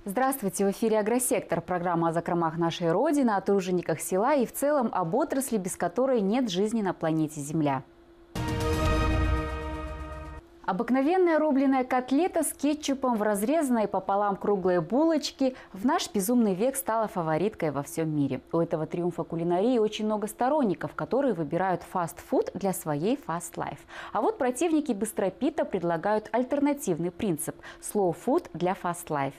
Здравствуйте! В эфире «Агросектор» – программа о закромах нашей Родины, о тружениках села и в целом об отрасли, без которой нет жизни на планете Земля. Обыкновенная рубленая котлета с кетчупом в разрезанной пополам круглые булочки в наш безумный век стала фавориткой во всем мире. У этого триумфа кулинарии очень много сторонников, которые выбирают фастфуд для своей фаст-лайф. А вот противники быстропита предлагают альтернативный принцип – slow food для фаст-лайф.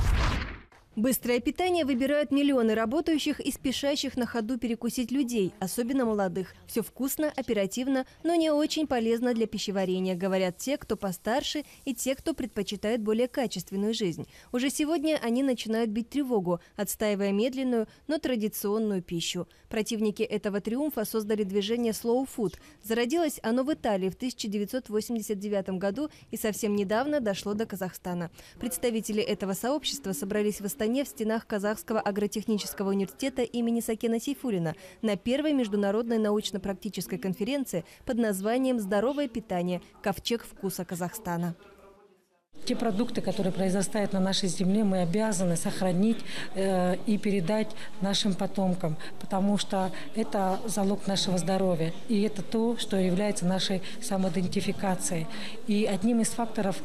Быстрое питание выбирают миллионы работающих и спешащих на ходу перекусить людей, особенно молодых. Все вкусно, оперативно, но не очень полезно для пищеварения, говорят те, кто постарше, и те, кто предпочитает более качественную жизнь. Уже сегодня они начинают бить тревогу, отстаивая медленную, но традиционную пищу. Противники этого триумфа создали движение Slow Food. Зародилось оно в Италии в 1989 году и совсем недавно дошло до Казахстана. Представители этого сообщества собрались в Астане в стенах Казахского агротехнического университета имени Сакена Сейфуллина на первой международной научно-практической конференции под названием «Здоровое питание. Ковчег вкуса Казахстана». Те продукты, которые произрастают на нашей земле, мы обязаны сохранить и передать нашим потомкам, потому что это залог нашего здоровья. И это то, что является нашей самоидентификацией. И одним из факторов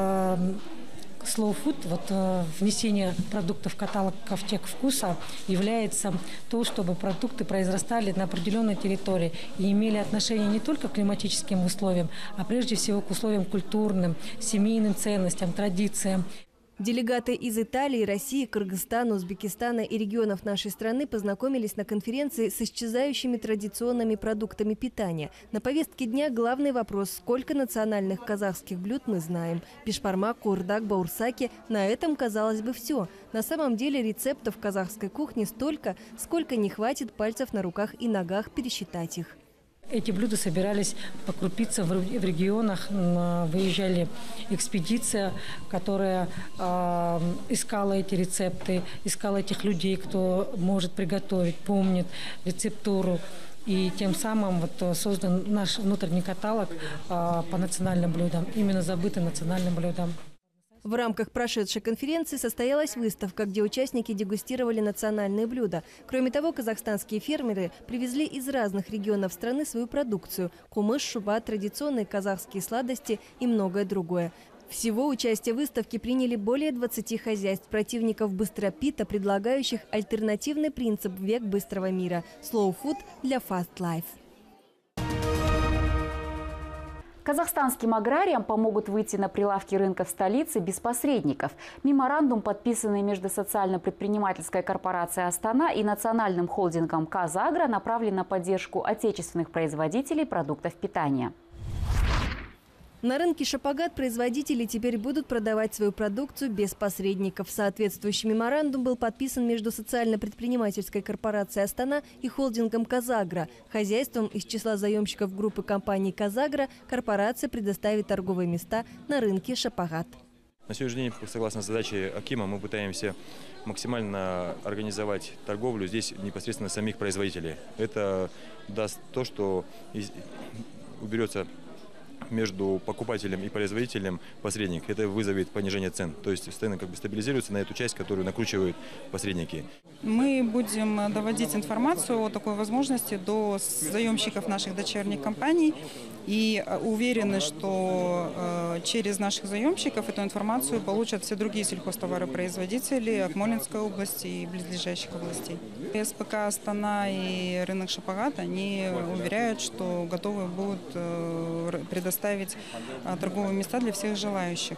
Slow Food, внесение продуктов в каталог «Ковчег вкуса» является то, чтобы продукты произрастали на определенной территории и имели отношение не только к климатическим условиям, а прежде всего к условиям культурным, семейным ценностям, традициям. Делегаты из Италии, России, Кыргызстана, Узбекистана и регионов нашей страны познакомились на конференции с исчезающими традиционными продуктами питания. На повестке дня главный вопрос – сколько национальных казахских блюд мы знаем. Бешбармак, куырдак, баурсаки – на этом, казалось бы, все. На самом деле рецептов казахской кухни столько, сколько не хватит пальцев на руках и ногах пересчитать их. Эти блюда собирались по крупицам в регионах. Выезжали экспедиция, которая искала эти рецепты, искала этих людей, кто может приготовить, помнит рецептуру. И тем самым создан наш внутренний каталог по национальным блюдам, именно забытым национальным блюдам. В рамках прошедшей конференции состоялась выставка, где участники дегустировали национальные блюда. Кроме того, казахстанские фермеры привезли из разных регионов страны свою продукцию – кумыш, шуба, традиционные казахские сладости и многое другое. Всего участие в выставке приняли более 20 хозяйств, противников быстропита, предлагающих альтернативный принцип в век быстрого мира – slow food для fast life. Казахстанским аграриям помогут выйти на прилавки рынков столицы без посредников. Меморандум, подписанный между социально-предпринимательской корпорацией «Астана» и национальным холдингом «Казагро», направлен на поддержку отечественных производителей продуктов питания. На рынке Шапагат производители теперь будут продавать свою продукцию без посредников. Соответствующий меморандум был подписан между социально-предпринимательской корпорацией «Астана» и холдингом «Казагро». Хозяйством из числа заемщиков группы компаний «Казагро» корпорация предоставит торговые места на рынке Шапагат. На сегодняшний день, согласно задаче Акима, мы пытаемся максимально организовать торговлю здесь непосредственно самих производителей. Это даст то, что уберется между покупателем и производителем посредник. Это вызовет понижение цен. То есть цены стабилизируются на эту часть, которую накручивают посредники. Мы будем доводить информацию о такой возможности до заемщиков наших дочерних компаний. И уверены, что через наших заемщиков эту информацию получат все другие сельхозтоваропроизводители Акмолинской области и близлежащих областей. СПК «Астана» и рынок Шапагат, они уверяют, что готовы будут предоставить торговые места для всех желающих.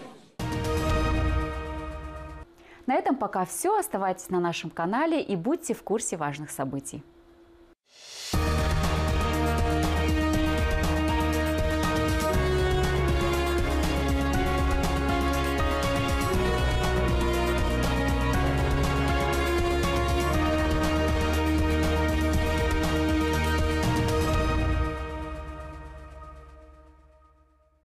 На этом пока все. Оставайтесь на нашем канале и будьте в курсе важных событий.